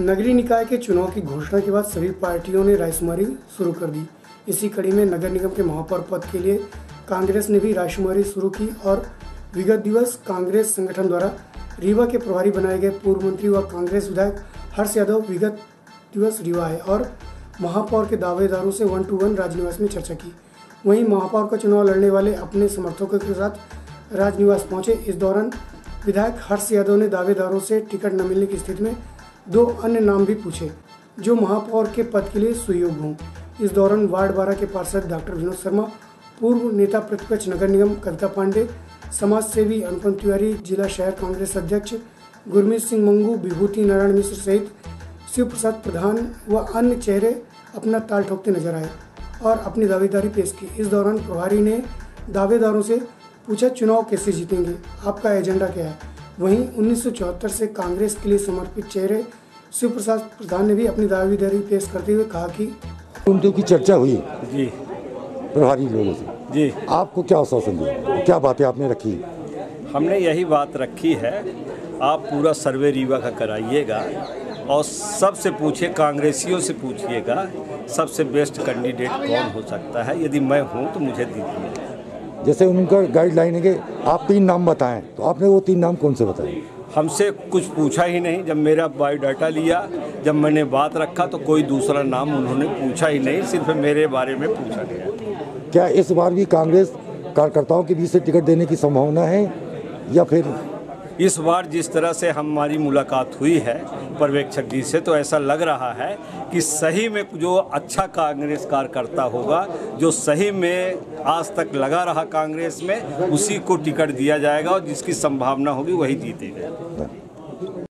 नगरीय निकाय के चुनाव की घोषणा के बाद सभी पार्टियों ने रायशुमारी शुरू कर दी। इसी कड़ी में नगर निगम के महापौर पद के लिए कांग्रेस ने भी रायशुमारी शुरू की और विगत दिवस कांग्रेस संगठन द्वारा रीवा के प्रभारी बनाए गए पूर्व मंत्री व कांग्रेस विधायक हर्ष यादव विगत दिवस रीवा आए और महापौर के दावेदारों से 1-to-1 राजनिवास में चर्चा की। वहीं महापौर का चुनाव लड़ने वाले अपने समर्थकों के साथ राजनिवास पहुंचे। इस दौरान विधायक हर्ष यादव ने दावेदारों से टिकट न मिलने की स्थिति में 2 अन्य नाम भी पूछे जो महापौर के पद के लिए सुयोग्य हों। इस दौरान वार्ड 12 के पार्षद डॉक्टर विनोद शर्मा, पूर्व नेता प्रतिपक्ष नगर निगम कविता पांडे, समाज सेवी अनुपम तिवारी, जिला शहर कांग्रेस अध्यक्ष गुरमीत सिंह मंगू, विभूति नारायण मिश्र सहित शिव प्रसाद प्रधान व अन्य चेहरे अपना ताल ठोकते नजर आए और अपनी दावेदारी पेश की। इस दौरान प्रभारी ने दावेदारों से पूछा, चुनाव कैसे जीतेंगे, आपका एजेंडा क्या है। वहीं 1974 से कांग्रेस के लिए समर्पित चेहरे शिव प्रसाद प्रधान ने भी अपनी दावेदारी पेश करते हुए कहा कि उनकी चर्चा हुई जी प्रभारी लोगों से जी, आपको क्या आश्वासन दिया, क्या बातें आपने रखी? हमने यही बात रखी है, आप पूरा सर्वे रीवा का कराइएगा और सबसे पूछिए, कांग्रेसियों से पूछिएगा सबसे बेस्ट कैंडिडेट कौन हो सकता है। यदि मैं हूँ तो मुझे दीजिए। जैसे उनका गाइडलाइन है कि आप 3 नाम बताएं, तो आपने वो 3 नाम कौन से बताए? हमसे कुछ पूछा ही नहीं। जब मेरा बायोडाटा लिया, जब मैंने बात रखा तो कोई दूसरा नाम उन्होंने पूछा ही नहीं, सिर्फ मेरे बारे में पूछा गया। क्या इस बार भी कांग्रेस कार्यकर्ताओं के बीच से टिकट देने की संभावना है या फिर? इस बार जिस तरह से हमारी मुलाकात हुई है पर्यवेक्षक जी से, तो ऐसा लग रहा है कि सही में जो अच्छा कांग्रेस कार्यकर्ता होगा, जो सही में आज तक लगा रहा कांग्रेस में, उसी को टिकट दिया जाएगा और जिसकी संभावना होगी वही जीतेगा।